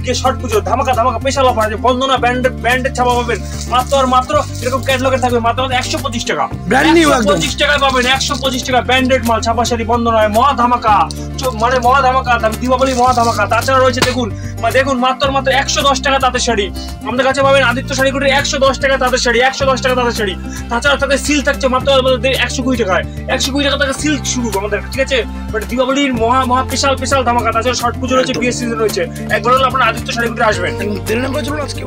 আজকে শর্ট পুজো ধামাকা ধামাকা স্পেশাল অফার আছে। বন্দনা ব্র্যান্ডের ছাপা পাবেন মাত্র আর মাত্র এরকম ক্যাটালগে থাকবে মাত্র 125 টাকা। ব্র্যান্ড নিউ 125 টাকায় পাবেন 125 টাকা ব্র্যান্ডেড মাল ছাপা শাড়ি বন্দনায় মহা ধামাকা, মানে মহা ধামাকা, দীপাবলি মহা ধামাকা। তাছাড়া রয়েছে দেখুন মাত্র 110 টাকা তাঁতের শাড়ি আমাদের কাছে পাবেন। আদিত্য শাড়ি কুটির 110 টাকা তাঁতের শাড়ি, 110 টাকা তাঁতের শাড়ি। তাছাড়া তাদের সিল্ক থাকছে মাত্র 120 টাকায়, 120 টাকা থেকে সিল্ক শুরু আমাদের, ঠিক আছে। বাট দীপাবলির মহা স্পেশাল ধামাকা। তাছাড়া শর্ট পুজো রয়েছে, বিয়ের সিজন রয়েছে। একবার হলে আপনারা আদিত্য শাড়ি কুটির আসবেন। আজকে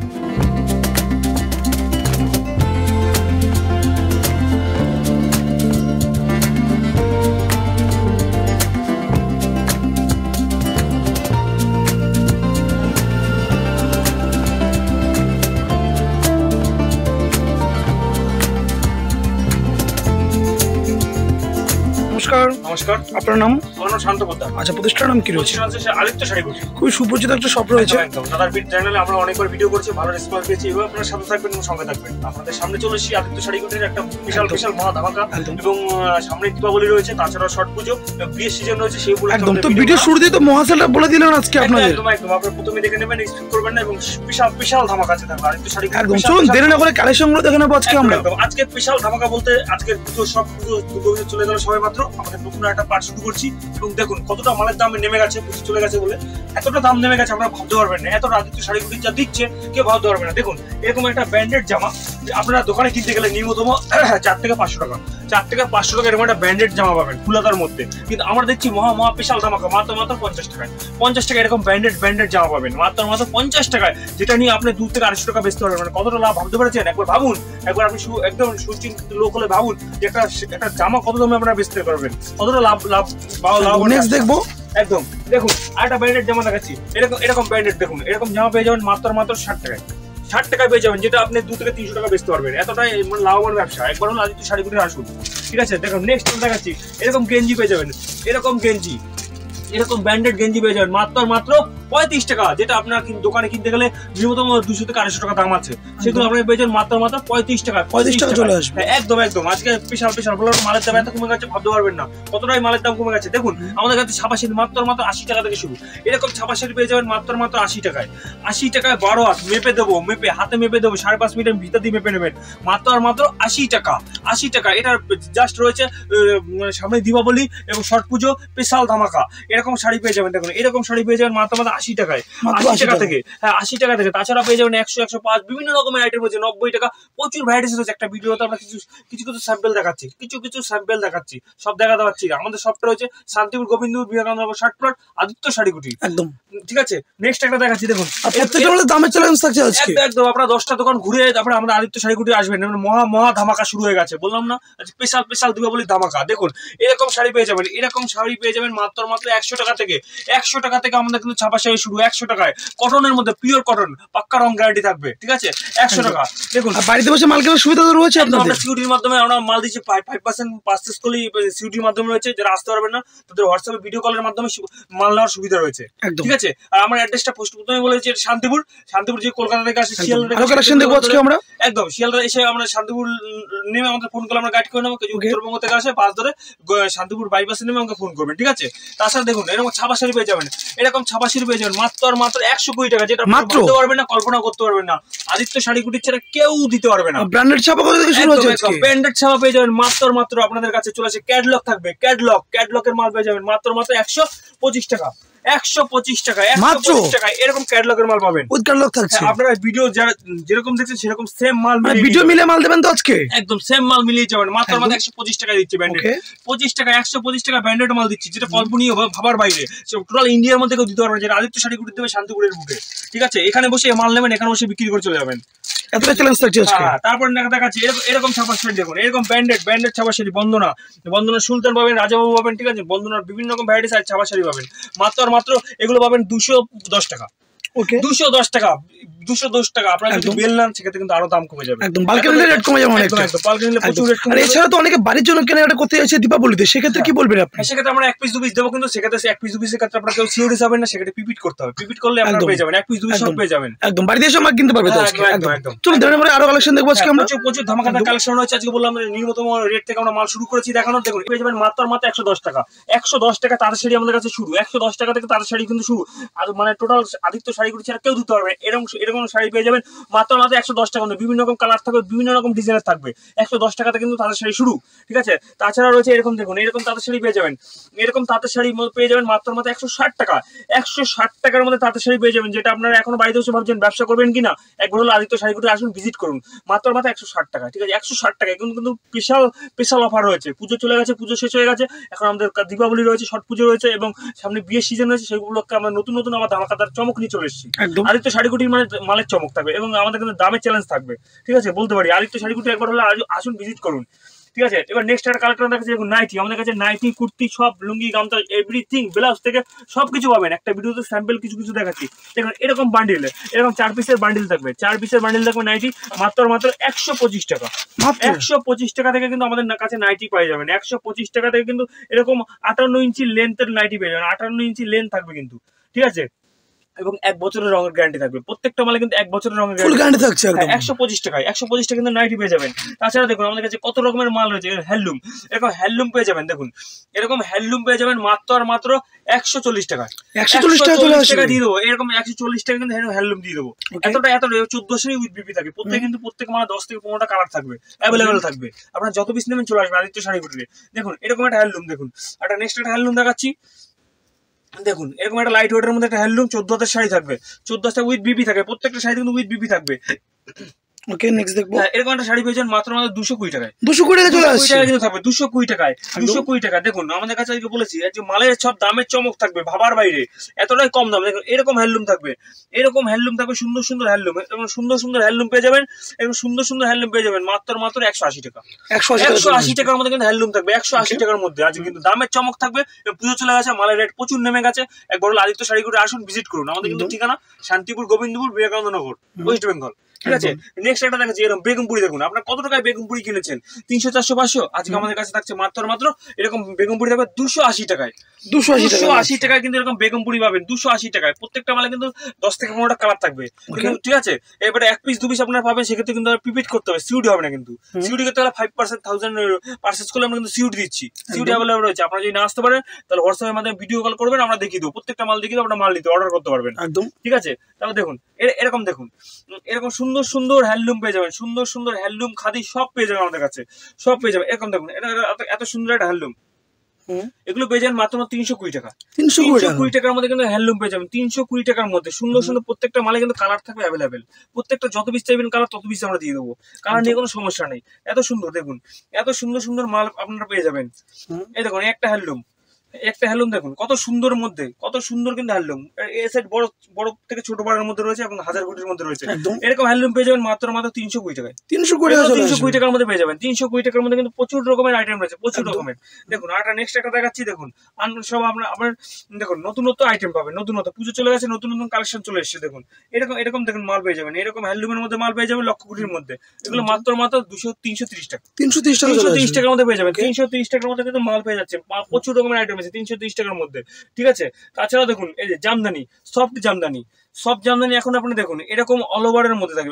নমস্কার, আপনার নাম? আমার নাম শান্ত পোদ্দার। আচ্ছা, প্রতিষ্ঠানের নাম কি রয়েছে? আদিত্য শাড়ি কুটির। খুবই সুপরিচিত একটা শপ রয়েছে। একদম দাদার চ্যানেলে আমরা অনেকবার ভিডিও করছি, ভালো রেসপন্স পেয়েছি। এবার আপনারা সাথে থাকবেন এবং সঙ্গে থাকবেন। আপনাদের সামনে চলে এসেছি আদিত্য শাড়ি কুটির একটা বিশাল মহা ধামাকা, এবং সামনে দীপাবলি রয়েছে, তাছাড়া শর্ট পুজো, বিয়ের সিজন রয়েছে। সেই উপলক্ষে একদম তো ভিডিও শুরুতেই তো মহাসেলটা বলে দিলেন আজকে আপনাদের। একদম আপনারা প্রথমে দেখে নেবেন, এক্সপেক্ট করবেন না, এবং স্পেশাল ধামাকা আছে থাকবে আদিত্য শাড়ি কুটির। একদম চলুন দেরি না করে কালেকশনগুলো দেখে নেব আজকে আমরা। আজকে স্পেশাল ধামাকা বলতে আজকে পুজো সব পুজো চলে গেল সবাই মাত্র, আমাদের নতুন একটা পার্ট শুরু করছি। এবং দেখুন কতটা মালের দাম নেমে গেছে, পুজো চলে গেছে বলে এতটা দাম নেমে গেছে, আমরা ভাবতে পারবেন না। এত আদিত্য শাড়ি কুটির যা দিচ্ছে কেউ ভাবতে পারবে না। দেখুন এরকম একটা ব্র্যান্ডেড জামা আপনারা দোকানে কিনতে গেলে ন্যূনতম 4 থেকে 500 টাকা, 4 থেকে 500 টাকা এরকম একটা ব্র্যান্ডেড জামা পাবেন ফুলাতার মধ্যে। কিন্তু আমরা দেখছি মহা স্পেশাল ধামাকা মাত্র 50 টাকায়। 50 টাকা এরকম ব্র্যান্ডেড জামা পাবেন মাত্র 50 টাকায়, যেটা নিয়ে আপনি 2 থেকে 250 টাকা বেচতে পারবেন। মানে কতটা লাভ ভাবতে পারছেন? একবার ভাবুন, একবার আপনি একদম সুচিন্তিত লোক হলে ভাবুন যে একটা জামা কত দামে আপনারা বেচতে পারবেন, কতটা লাভ নেক্সট দেখবো। একদম দেখুন আরেকটা ব্র্যান্ডেড জামা দেখাচ্ছি, এরকম ব্র্যান্ডেড দেখুন, এরকম জামা পেয়ে যাবেন মাত্র 60 টাকায়। 60 টাকায় পেয়ে যাবেন, যেটা আপনি 2 থেকে 300 টাকা বেচতে পারবেন। এতটাই মানে লাভবান ব্যবসা। একবার হলো আদিত্য শাড়ি কুটির আসুন, ঠিক আছে। দেখুন নেক্সট দেখাচ্ছি, এরকম গেঞ্জি পেয়ে যাবেন, এরকম ব্র্যান্ডেড গেঞ্জি পেয়ে যাবেন মাত্র 35 টাকা, যেটা আপনার দোকানে কিনতে গেলে ন্যূনতম 200 থেকে 250 টাকা দাম আছে, সেগুলো আপনি পেয়ে যাবেন মাত্র 35 টাকা। 35 টাকা চলে আসবে। একদম আজকে স্পেশাল বলার মালের দাম এত কমে গেছে ভাবতে পারবেন না, কতটাই মালের দাম কমে গেছে। দেখুন আমাদের কাছে ছাপা শাড়ি মাত্র 80 টাকা থেকে শুরু। এরকম ছাপা শাড়ি পেয়ে যাবেন মাত্র 80 টাকায়। 80 টাকায় 12 হাত হাতে মেপে দেবো 5.5 মিটার ভিতর দিয়ে মেপে নেবেন মাত্র 80 টাকা। 80 টাকা এটা জাস্ট রয়েছে সামনে দীপাবলি এবং ছট পুজো স্পেশাল ধামাকা। এরকম শাড়ি পেয়ে যাবেন, দেখুন এরকম শাড়ি পেয়ে যাবেন মাত্র 80 টাকায়, 80 টাকা থেকে। হ্যাঁ 80 টাকা থেকে। তাছাড়া পেয়ে যাবেন 100, 105 বিভিন্ন রকমের আইটেম রয়েছে, 90 টাকা, প্রচুর ভ্যারাইটিস রয়েছে। একটা ভিডিওতে আমরা কিছু স্যাম্পল দেখাচ্ছি, কিছু স্যাম্পল দেখাচ্ছি, সব দেখাতে পারছি না। আমাদের সবটা রয়েছে শান্তিপুর, গোবিন্দপুর, বিবেকানন্দ শার্ট প্লট, আদিত্য শাড়ি কুটির। একদম ঠিক আছে। নেক্সট একটা দেখাচ্ছি, দেখুন প্রত্যেকটা দামের চ্যালেঞ্জ থাকছে আজকে। একদম আপনারা 10টা দোকান ঘুরে তারপরে আমাদের আদিত্য শাড়ি কুটির আসবেন। মহা ধামাকা শুরু হয়ে গেছে, বললাম না স্পেশাল দীপাবলি ধামাকা। দেখুন এরকম শাড়ি পেয়ে যাবেন মাত্র 100 টাকা থেকে। 100 টাকা থেকে আমাদের কিন্তু ছাপা শাড়ি শুরু, 100 টাকায় কটনের মধ্যে, পিওর কটন, পাক্কা রং গ্যারান্টি থাকবে, ঠিক আছে। 100 টাকা। দেখুন বাড়িতে বসে মাল কেনার সুবিধা রয়েছে আপনাদের। সিউটির মাধ্যমে আমরা মাল দিচ্ছি 5% পারচেজ করলে সিউটির মাধ্যমে রয়েছে। যারা আসতে পারবেন না তাদের হোয়াটসঅ্যাপে ভিডিও কলের মাধ্যমে মাল নেওয়ার সুবিধা রয়েছে, ঠিক আছে। আর আমার অ্যাড্রেসটা প্রথমে বলেছি শান্তিপুর যে কলকাতা থেকে আসে শিয়ালদা, একদম শিয়ালদা এসে আমরা শান্তিপুর নেমে আমাদের ফোন করলে আমরা গাইড করে নেবো। উত্তরবঙ্গ থেকে আসে বাস ধরে শান্তিপুর বাইপাসে নেমে আমাকে ফোন করবেন, ঠিক আছে। তাছাড়া দেখুন এরকম ছাপা শাড়ি পেয়ে যাবেন, মাত্র 120 টাকা, যেটা বলতে পারবেন না, কল্পনা করতে পারবেন না। আদিত্য শাড়ি কুটির ছাড়া কেউ দিতে পারবে না। ব্র্যান্ডেড ছাপা ব্র্যান্ডেড ছাপা পেয়ে যাবেন মাত্র আপনাদের কাছে চলে আসে। ক্যাটলগ থাকবে, ক্যাটলগের মাল পেয়ে যাবেন মাত্র 125 টাকা। 125 টাকা, 125 টাকা এরকম ক্যাটালগের মাল পাবেন। উইথ ক্যাটালগ থাকছে। আপনারা ভিডিও যেরকম দেখছেন সেরকম সেম মাল ভিডিও মিলে মাল দেবেন তো আজকে। একদম সেম মাল মিলিয়ে যাবেন মাত্র 125 টাকা দিচ্ছি ব্র্যান্ডেড। 25 টাকা 125 টাকা ব্র্যান্ডেড মাল দিচ্ছি, যেটা কল্পনীয় ভাবার বাইরে। টোটাল ইন্ডিয়ার মধ্যে কেউ দিতে পারবে না, যেটা আদিত্য শাড়ি কুটির দেবে শান্তিপুরের বুকে, ঠিক আছে। এখানে বসে মাল নেবেন, এখানে বসে বিক্রি করে চলে যাবেন। এতটা চ্যালেঞ্জ থাকছে আজকে। তারপর দেখাচ্ছি এরকম ছাপা শাড়ি, দেখুন এরকম ব্র্যান্ডেড ছাপা শাড়ি। বন্দনা সুলতান পাবেন, রাজাবাবু পাবেন, ঠিক আছে। বন্দনার বিভিন্ন রকম ভ্যারাইটিস আছে ছাপা শাড়ি পাবেন মাত্র এগুলো পাবেন 210 টাকা। 210 টাকা, 210 টাকা। আপনারা যদি বেল নেন সেক্ষেত্রে কিন্তু আরো দাম কমে যাবে, একদম বাল্কে নিলে রেট কমে যাবে অনেক। একদম বাল্কে নিলে প্রচুর রেট কমে। আর এছাড়া তো অনেকে বাড়ির জন্য কেনাকাটা করতে যাচ্ছে দীপাবলিতে, সেক্ষেত্রে কি বলবেন আপনি? সেক্ষেত্রে আমরা 1 পিস 2 পিস দেবো, কিন্তু সেক্ষেত্রে 1 পিস 2 পিসের ক্ষেত্রে আপনারা কেউ সিওরি যাবেন না, সেক্ষেত্রে পিপিট করতে হবে। পিপিট করলে আপনারা পেয়ে যাবেন 1 পিস 2 পিস সব পেয়ে যাবেন, একদম বাড়িতে এসে মাল কিনতে পারবে। একদম চলুন ধরে আরো কালেকশন দেখবো আজকে আমরা। প্রচুর ধামাকাদার কালেকশন রয়েছে আজকে। বললাম ন্যূনতম রেট থেকে আমরা মাল শুরু করেছি দেখানোর। দেখুন পেয়ে যাবেন মাত্র 110 টাকা। 110 টাকা তাঁতের শাড়ি আমাদের কাছে শুরু, 110 টাকা থেকে তাঁতের শাড়ি কিন্তু শুরু। আর মানে টোটাল আদিত্য শাড়িগুলো ছাড়া কেউ দিতে পারবে। এরকম শাড়ি পেয়ে যাবেন মাত্র 110 টাকা। বিভিন্ন রকম কালার থাকবে, বিভিন্ন রকম ডিজাইনের থাকবে। 110 টাকাতে কিন্তু তাঁতের শাড়ি শুরু, ঠিক আছে। তাছাড়া রয়েছে এরকম দেখুন, এরকম তাঁতের শাড়ি পেয়ে যাবেন, এরকম তাঁতের শাড়ি পেয়ে যাবেন মাত্র 160 টাকা। 160 টাকার মধ্যে তাঁতের শাড়ি পেয়ে যাবেন, যেটা আপনারা এখনো বাড়িতে বসে ভাবছেন ব্যবসা করবেন কিনা, একবার হলো আদিত্য শাড়িগুলো আসুন, ভিজিট করুন। মাত্র 160 টাকা, ঠিক আছে। 160 টাকা কিন্তু স্পেশাল অফার রয়েছে। পুজো চলে গেছে, পুজো শেষ হয়ে গেছে, এখন আমাদের দীপাবলি রয়েছে, ছট পুজো রয়েছে এবং সামনে বিয়ের সিজন রয়েছে। সেগুলোকে আমরা নতুন আমার ধামাকাদার চমক নিয়ে চলে এসেছি। আদিত্য শাড়িগুটির মানে মালের চমক থাকবে এবং আমাদের কিন্তু দামের চ্যালেঞ্জ থাকবে, ঠিক আছে। বলতে পারি আদিত্য শাড়িগুটি একবার হলে আসুন, ভিজিট করুন, ঠিক আছে। এবার নেক্সট একটা কালেকশন দেখাচ্ছি দেখুন, নাইটি। আমাদের কাছে নাইটি, কুর্তি, সব লুঙ্গি, গামছা, এভরিথিং, ব্লাউজ থেকে সবকিছু পাবেন। একটা ভিডিওতে স্যাম্পল কিছু দেখাচ্ছি দেখুন। এরকম বান্ডিলে, এরকম 4 পিসের বান্ডিল থাকবে, 4 পিসের বান্ডিল থাকবে নাইটি, মাত্র 125 টাকা। 125 টাকা থেকে কিন্তু আমাদের কাছে নাইটি পেয়ে যাবেন। 125 টাকা থেকে কিন্তু এরকম 58 ইঞ্চি লেন্থের নাইটি পেয়ে যাবেন। 58 ইঞ্চি লেন্থ থাকবে কিন্তু, ঠিক আছে। এবং 1 বছরের রঙের গ্যারান্টি থাকবে, প্রত্যেকটা মালে কিন্তু 1 বছরের রঙের গ্যারান্টি থাকছে। 125 টাকায় 125 টাকা কিন্তু নাইটি পেয়ে যাবেন। তাছাড়া দেখুন আমাদের কাছে কত রকমের মাল রয়েছে, হ্যান্ডলুম, এরকম হ্যান্ডলুম পেয়ে যাবেন। দেখুন এরকম হ্যান্ডলুম পেয়ে যাবেন মাত্র 140 টাকা। 140 টাকা দিয়ে দেবো, এরকম 140 টাকা কিন্তু হ্যান্ডলুম দিয়ে দেবো। এতটা 1400 উইথ বিপি থাকে। প্রত্যেক মালে 10 থেকে 15টা কালার থাকবে, অ্যাভেলেবেল থাকবে। আপনারা যত পিস নেবেন চলে আসবে আদিত্য শাড়িগুটিতে। দেখুন এরকম একটা হ্যান্ডলুম, দেখুন নেক্সট একটা হ্যান্ডলুম দেখাচ্ছি দেখুন। এরকম একটা লাইট ওয়েটের মধ্যে একটা হ্যান্ডলুম 14 হাতের শাড়ি থাকবে, 14 হাতে উইথ বিপি থাকবে, প্রত্যেকটা শাড়ি কিন্তু উইথ বিপি থাকবে। ওকে নেক্সট দেখবো। এরকম একটা শাড়ি পেয়েছেন মাত্র 220 টাকায়। 220 টাকা চলে আসছে, কিন্তু থাকবে 220 টাকায়। 220 টাকা। দেখুন আমাদের কাছে আজকে বলেছি যে মালের সব দামের চমক থাকবে ভাবার বাইরে, এতটাই কম দাম। দেখুন এরকম হ্যান্ডলুম থাকবে, এরকম হ্যান্ডলুম থাকবে, সুন্দর হ্যান্ডলুম, এবং সুন্দর হ্যান্ডলুম পেয়ে যাবেন, এবং সুন্দর হ্যান্ডলুম পেয়ে যাবেন মাত্র 180 টাকা। 180 টাকার মধ্যে কিন্তু হ্যান্ডলুম থাকবে, 180 টাকার মধ্যে। আজকে কিন্তু দামের চমক থাকবে। পুজো চলে গেছে, মালের রেট প্রচুর নেমে গেছে। একবার আদিত্য শাড়িগুলো আসুন, ভিজিট করুন। আমাদের কিন্তু ঠিকানা শান্তিপুর, গোবিন্দপুর, বিবেকানন্দ নগর, ওয়েস্ট বেঙ্গল, ঠিক আছে। নেক্সট একটা দেখাচ্ছি এরকম বেগমপুরি। দেখুন আপনার কত টাকায় বেগমপুরি কিনেছেন, 300, 400, 500। আজকে আমাদের কাছে থাকছে মাত্র এরকম বেগমপুরি থাকবে 280 টাকায়। 280 টাকায় কিন্তু এরকম বেগমপুরি পাবেন, 280 টাকায়। প্রত্যেকটা মালে কিন্তু 10 থেকে 15টা কালার থাকবে, ঠিক আছে। এবারে 1 পিস 2 পিস আপনারা পাবেন, সেক্ষেত্রে কিন্তু প্রিপেড করতে হবে, সিউডি হবে না। কিন্তু সিউডি করতে হলে 5% 1000 পারচেজ করলে আমরা কিন্তু সিউডি দিচ্ছি, সিউডি অ্যাভেলেবল রয়েছে। আপনারা যদি না আসতে পারেন তাহলে হোয়াটসঅ্যাপের মাধ্যমে ভিডিও কল করবেন, আমরা দেখিয়ে দেবো, প্রত্যেকটা মাল দেখিয়ে দেবো, আপনারা মাল নিতে অর্ডার করতে পারবেন একদম, ঠিক আছে। তাহলে দেখুন এরকম দেখুন, এরকম সুন্দর হ্যান্ডলুম পেয়ে যাবেন, সুন্দর হ্যান্ডলুম, খাদি সব পেয়ে যাবেন আমাদের কাছে, সব পেয়ে যাবেন। এরকম দেখুন এত সুন্দর একটা হ্যান্ডলুম, এগুলো পেয়ে যাবেন মাত্র 320 টাকা। 320 টাকার মধ্যে কিন্তু হ্যান্ডলুম পেয়ে যাবেন, 320 টাকার মধ্যে। সুন্দর প্রত্যেকটা মালে কিন্তু কালার থাকবে অ্যাভেলেবেল। প্রত্যেকটা যত পিস চাইবেন কালার, তত পিস আমরা দিয়ে দেবো, কালার নিয়ে কোনো সমস্যা নেই। এত সুন্দর দেখুন, এত সুন্দর মাল আপনারা পেয়ে যাবেন। এই দেখুন একটা হ্যান্ডলুম দেখুন কত সুন্দর মধ্যে, কত সুন্দর কিন্তু হ্যান্ডলুম। এই সাইড বড় থেকে ছোট বড়ের মধ্যে রয়েছে এবং 1000 কোটির মধ্যে রয়েছে। এরকম হ্যান্ডলুম পেয়ে যাবেন মাত্র 320 টাকায়। 320 টাকার মধ্যে পেয়ে যাবেন। 320 টাকার মধ্যে কিন্তু প্রচুর রকমের আইটেম রয়েছে, প্রচুর রকমের। দেখুন আর নেক্সট একটা দেখাচ্ছি দেখুন, সব আপনার দেখুন নতুন আইটেম পাবেন, নতুন পুজো চলে গেছে, নতুন কালেকশন চলে এসেছে। দেখুন এরকম দেখুন মাল পেয়ে যাবেন, এরকম হ্যান্ডলুমের মধ্যে মাল পেয়ে যাবেন লক্ষ কোটির মধ্যে। এগুলো মাত্র 330 টাকা। 330 টাকার মধ্যে পেয়ে যাবেন। 330 টাকার মধ্যে কিন্তু মাল পেয়ে যাচ্ছে, প্রচুর রকমের আইটেম আছে 330 টাকার মধ্যে, ঠিক আছে। তাছাড়া দেখুন এই যে জামদানি, সফট জামদানি এখন আপনি দেখুন এরকম অল ওভারের মধ্যে থাকবে,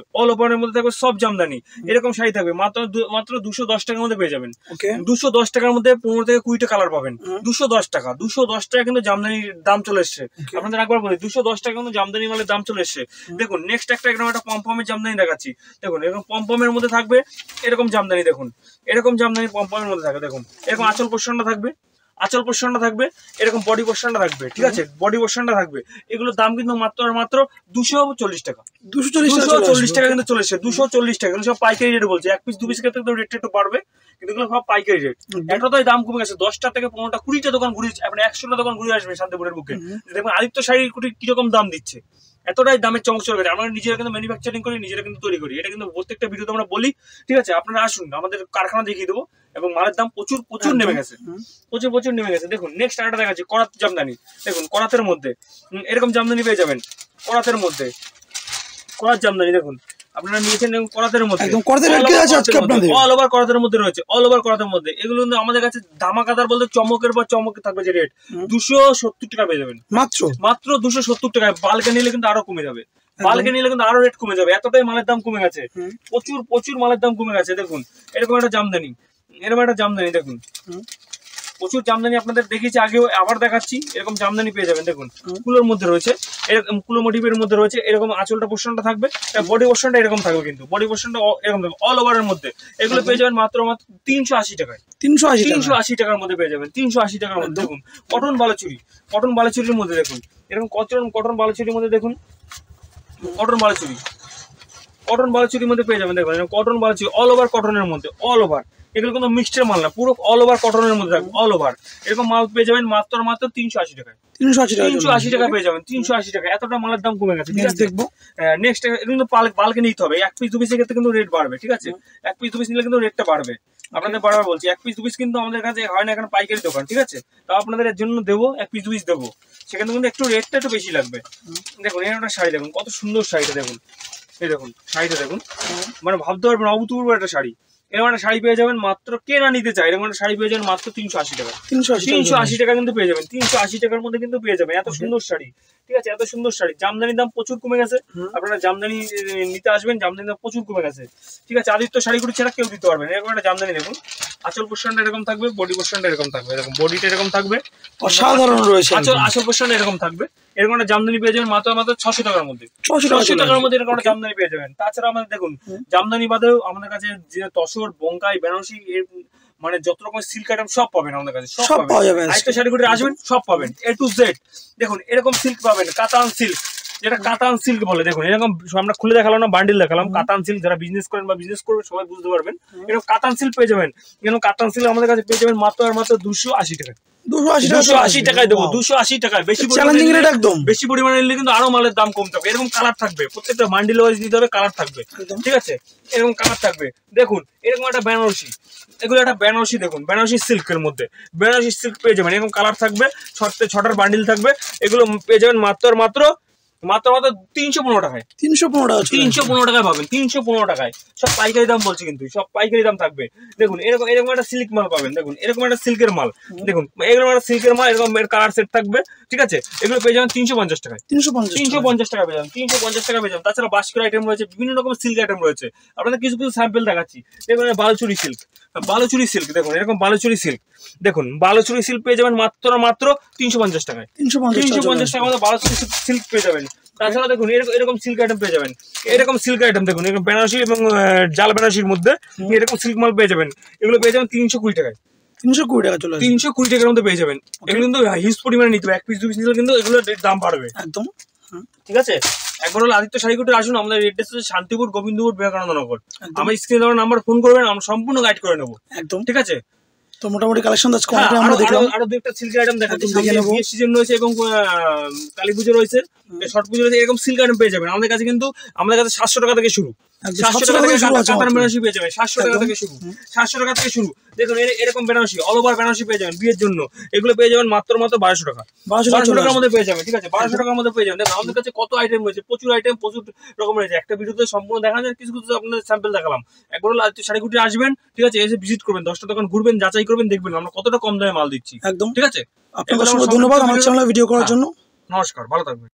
সব জামদানি। এরকম শাড়ি থাকবে মাত্র 210 টাকার মধ্যে পেয়ে যাবেন। 210 টাকার মধ্যে 15 থেকে 20টা কালার পাবেন। 210 টাকা কিন্তু জামদানির দাম চলে এসছে। আপনাদের একবার বলি 210 টাকা কিন্তু জামদানি মালের দাম চলে এসছে। দেখুন নেক্সট একটা পমপমের জামদানি দেখাচ্ছি। দেখুন এরকম পমপমের মধ্যে থাকবে এরকম জামদানি, দেখুন এরকম জামদানি পমপমের মধ্যে থাকবে। দেখুন এরকম আঁচল পোর্শনটা থাকবে, এরকম বডি পোর্শনটা থাকবে, ঠিক আছে, বডি পোর্শনটা থাকবে। এগুলোর দাম কিন্তু মাত্র 240 টাকা। 240 টাকা কিন্তু চলে এসছে, 240 টাকা। সব পাইকারি রেট বলছে, 1 পিস 2 পিস ক্ষেত্রে রেটটা একটু বাড়বে, কিন্তু এগুলো সব পাইকারি রেট। এতটাই দাম কমে গেছে, 10টা থেকে 15টা 20টা দোকান ঘুরে, আপনি 100টা দোকান ঘুরে আসবেন শান্তিপুরের বুকে, দেখবেন আদিত্য শাড়ির কুটি কিরকম দাম দিচ্ছে। এতটাই দামের চমক চলে গেছে। আমরা নিজেরা কিন্তু ম্যানুফ্যাকচারিং করি, নিজেরা কিন্তু তৈরি করি, এটা কিন্তু প্রত্যেকটা ভিডিওতে আমরা বলি, ঠিক আছে। আপনারা আসুন, আমাদের কারখানা দেখিয়ে দেবো, এবং মালের দাম প্রচুর নেমে গেছে, প্রচুর নেমে গেছে। দেখুন নেক্সট আরেকটা দেখাচ্ছি, করাত জামদানি। দেখুন করাতের মধ্যে এরকম জামদানি পেয়ে যাবেন, করাত জামদানি। দেখুন আপনারা নিয়েছেন করাতের মধ্যে, অল ওভার করাতের মধ্যে রয়েছে, অল ওভার করাতের মধ্যে। এগুলো কিন্তু আমাদের কাছে ধামাকাদার বলতে চমকের থাকবে যে রেট 270 টাকা পেয়ে যাবেন, মাত্র 270 টাকায়। বাল্কে নিলে কিন্তু আরো কমে যাবে, আরো রেট কমে যাবে, এতটাই মালের দাম কমে গেছে, প্রচুর মালের দাম কমে গেছে। দেখুন এরকম একটা জামদানি, দেখুন প্রচুর জামদানি আপনাদের দেখিয়েছি আগেও, আবার দেখাচ্ছি। এরকম জামদানি পেয়ে যাবেন, দেখুন কুলোর মধ্যে রয়েছে, এরকম কুলো মোটিভের মধ্যে রয়েছে। এরকম আঁচলটা পোর্শনটা থাকবে, বডি পোর্শনটা এরকম থাকবে, কিন্তু বডি পোর্শনটা এরকম থাকবে অল ওভারের মধ্যে। এগুলো পেয়ে যাবেন মাত্র 380 টাকায়। 380 টাকার মধ্যে পেয়ে যাবেন, 380 টাকার মধ্যে। দেখুন কটন বালুচুরি, কটন বালুচুরির মধ্যে দেখুন এরকম কটন বালুচুরির মধ্যে দেখুন, কটন বালুচুরি, কটন বালুচুরির মধ্যে পেয়ে যাবেন। দেখুন কটন বালুচুরি অল ওভার কটনের মধ্যে, অল ওভার। এগুলো কিন্তু মিক্সড মাল না, পুরো অল ওভার কটনের মধ্যে থাকবে, অল ওভার। এরকম মাল পেয়ে যাবেন মাত্র 380 টাকায়। 380 টাকা পেয়ে যাবেন, 380 টাকা। এতটা মালের দাম কমে গেছে, ঠিক আছে। দেখবো নেক্সট কিন্তু বাল্কে নিতে হবে। 1 পিস 2 পিসের ক্ষেত্রে কিন্তু রেট বাড়বে, ঠিক আছে। 1 পিস 2 পিস নিলে কিন্তু রেটটা বাড়বে। আপনাদের বারবার বলছি 1 পিস 2 পিস কিন্তু আমাদের কাছে হয় না, এখন পাইকারি দোকান, ঠিক আছে। তাও আপনাদের এর জন্য দেবো 1 পিস 2 পিস দেবো, সেখানে কিন্তু একটু রেটটা একটু বেশি লাগবে। দেখুন এর একটা শাড়ি দেখুন, কত সুন্দর শাড়িটা দেখুন। এই দেখুন শাড়িটা দেখুন, মানে ভাবতে পারবেন অভূতপূর্ব একটা শাড়ি। এরকম একটা শাড়ি পেয়ে যাবেন মাত্র, কে না নিতে চায়, এরকম একটা শাড়ি পেয়ে যাবেন মাত্র 380 টাকা। 380 টাকা কিন্তু পেয়ে যাবেন, 380 টাকার মধ্যে কিন্তু পেয়ে যাবেন এত সুন্দর শাড়ি, ঠিক আছে। এত সুন্দর শাড়ি। জামদানির দাম প্রচুর কমে গেছে, আপনারা জামদানি নিতে আসবেন, জামদানির দাম প্রচুর কমে গেছে, ঠিক আছে। আদিত্য শাড়িগুলো ছাড়া কেউ দিতে পারবেন। এরকম একটা জামদানি দেখুন, আঁচল পোর্শনটা এরকম থাকবে, বডি পোর্শনটা এরকম থাকবে, এরকম বডিটা এরকম থাকবে, অসাধারণ রয়েছে। আঁচল পোর্শনটা এরকম থাকবে। এরকম একটা জামদানি পেয়ে যাবেন মাত্র 600 টাকার মধ্যে, 600 টাকার মধ্যে এরকম একটা জামদানি পেয়ে যাবেন। তাছাড়া আমাদের দেখুন জামদানি বাদেও আমাদের কাছে যে তসর, বঙ্কাই, বেনারসি, মানে যত রকম সিল্ক আইটেম সব পাবেন আমাদের কাছে, সব পাওয়া যাবে। আজকে শাড়িগুলো আসবেন সব পাবেন, A to Z। দেখুন এরকম সিল্ক পাবেন, কাতান সিল্ক, যেটা কাতান সিল্ক বলে। দেখুন এরকম আমরা খুলে দেখালাম না, বান্ডিল দেখালাম। কাতান সিল্ক যারা বিজনেস করেন বা বিজনেস করবেন সবাই বুঝতে পারবেন। এরকম কাতান সিল্ক পেয়ে যাবেন। এরকম কাতান সিল্ক আমাদের কাছে পেয়ে যাবেন মাত্র 280 টাকা। 280 টাকায় দেবো, 280 টাকায়। বেশি পরিমাণে নিলে কিন্তু আরো মালের দাম কম থাকবে। এরকম কালার থাকবে, প্রত্যেকটা বান্ডিল ওয়াইজ নিতে হবে, কালার থাকবে, ঠিক আছে। এরকম কালার থাকবে। দেখুন এরকম একটা বেনারসি, এগুলো একটা বেনারসি, দেখুন বেনারসি সিল্কের মধ্যে, বেনারসি সিল্ক পেয়ে যাবেন। এরকম কালার থাকবে, 6টার বান্ডিল থাকবে। এগুলো পেয়ে যাবেন মাত্র 315 টাকায়। 315 টাকায় পাবেন, 315 টাকায়। সব পাইকারি দাম বলছি, কিন্তু সব পাইকারি দাম থাকবে। দেখুন এরকম একটা সিল্ক মাল পাবেন, দেখুন এরকম একটা সিল্কের মাল, দেখুন এরকম একটা সিল্কের মাল, এরকম কালার সেট থাকবে, ঠিক আছে। এগুলো পেয়ে যাবেন 350 টাকায়, 350 টাকা পেয়ে যাবেন, 350 টাকা পেয়ে যাবেন। তাছাড়া বাস্কেট আইটেম রয়েছে, বিভিন্ন রকমের সিল্ক আইটেম রয়েছে। আপনাদের কিছু কিছু স্যাম্পল দেখাচ্ছি। দেখুন বালুচুরি সিল্ক, বালুচুরি সিল্ক, দেখুন এরকম বালুচুরি সিল্ক, দেখুন বালুচুরি সিল্ক পেয়ে যাবেন মাত্র 350 টাকায়। 350 টাকা মতো বালুচুরি সিল্ক পেয়ে যাবেন। তাছাড়া দেখুন এরকম সিল্ক আইটেম পেয়ে যাবেন, এরকম সিল্ক আইটেম দেখুন, এরকম বেনারসি এবং জাল বেনারসির মধ্যে এরকম সিল্ক মাল পেয়ে যাবেন। এগুলো পেয়ে যাবেন 320 টাকায়। 320 টাকা চলে 320 টাকার মধ্যে পেয়ে যাবেন। এগুলো কিন্তু হিউজ পরিমাণে নিতে হবে, 1 পিস 2 পিস নিলে কিন্তু এগুলোর দাম বাড়বে একদম, ঠিক আছে। একবার হলো আদিত্য শাড়িগুলো আসুন, আমাদের এড্রেস হচ্ছে শান্তিপুর, গোবিন্দপুর, বিবেকানন্দ নগর। আমার স্ক্রিনে দেওয়া নাম্বার ফোন করবেন, আমরা সম্পূর্ণ গাইড করে নেবো একদম, ঠিক আছে। তো মোটামুটি কালেকশন আমরা দেখলাম, আরো দুটো সিল্ক আইটেম দেখাচ্ছি। বিয়ের সিজন রয়েছে এবং কালী পুজো রয়েছে, ছট পুজো রয়েছে। এরকম সিল্ক আইটেম পেয়ে যাবেন আমাদের কাছে, কিন্তু আমাদের কাছে 700 টাকা থেকে শুরু, 700 টাকা থেকে কাতার বেনারসি পেয়ে যাবেন, 700 টাকা থেকে শুরু, 700 টাকা থেকে শুরু। দেখুন এরকম বেনারসি, অল ওভার বেনারসি পেয়ে যাবেন বিয়ের জন্য। এগুলো পেয়ে যাবেন মাত্র 1200 টাকা, 1200 টাকার মধ্যে পেয়ে যাবেন, ঠিক আছে। 1200 টাকার মধ্যে পেয়ে যাবেন। দেখুন আমাদের কাছে কত আইটেম রয়েছে, প্রচুর আইটেম, প্রচুর রকম রয়েছে। একটা ভিডিওতে সম্পূর্ণ দেখা যায়, কিছু কিছু আপনাদের স্যাম্পল দেখালাম। একবার হলো আদিত্য শাড়িগুটি আসবেন, ঠিক আছে, এসে ভিজিট করবেন, 10টা দোকান ঘুরবেন, যাচাই করবেন, দেখবেন আমরা কতটা কম দামে মাল দিচ্ছি একদম, ঠিক আছে। আপনাকে ধন্যবাদ আমার চ্যানেলে ভিডিও করার জন্য। নমস্কার, ভালো থাকবেন।